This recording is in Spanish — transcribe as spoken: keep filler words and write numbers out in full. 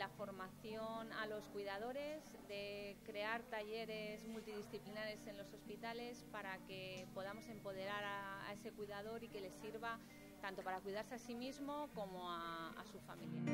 la formación a los cuidadores, de crear talleres multidisciplinares en los hospitales para que podamos empoderar a, a ese cuidador y que le sirva tanto para cuidarse a sí mismo como a, a su familia.